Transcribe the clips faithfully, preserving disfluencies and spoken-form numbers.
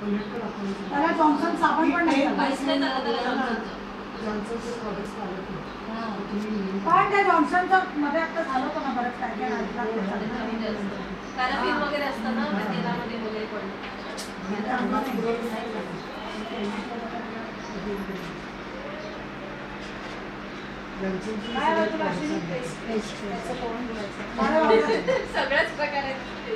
त्याला जॉन्सन साबण पण नाही पण त्या जॉन्सनचं मध्ये आता झालं होतं ना बरंच काय काय पॅराफिन वगैरे असतं ना त्या तेलामध्ये वगैरे पडलं. सगळ्याच प्रकारे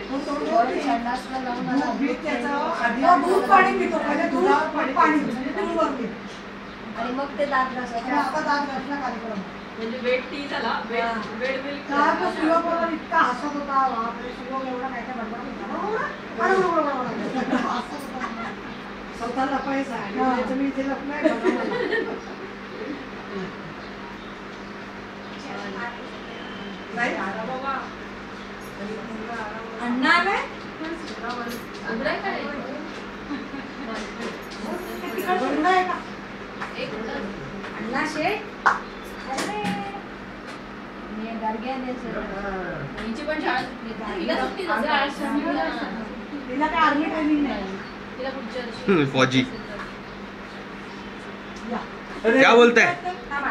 दूध पाणी पितो पहिले दूध पाणी आणि मग ते दात घासायचे. आता दात घासला कार्यक्रम म्हणजे वेट टी झाला. वेट मिल्क शिवबरोबर इतका हसत होता. बापरे शिवब एवढा काय काय बडबड स्वतःला पैसा मी इथे लपलाय अण्णा आलाय अण्णा शेठ हिची पण शाळा तिला काय आर्मी ट्रेनिंग नाही. तिला पुढच्या वर्षी फौजी क्या बोलते हैं?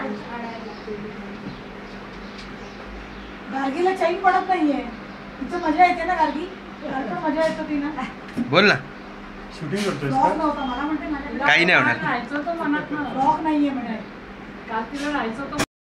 गार्गीला चैन पडत नाहीये. तिचं मजा येते ना गार्गी. मजा येतो ती ना. बोल ना. शूटिंग करतोय ब्लॉग नव्हता मला म्हणते माझ्या काही नाही होणार. ब्लॉग नाहीये म्हणे. काल तिला राहायचं होतं.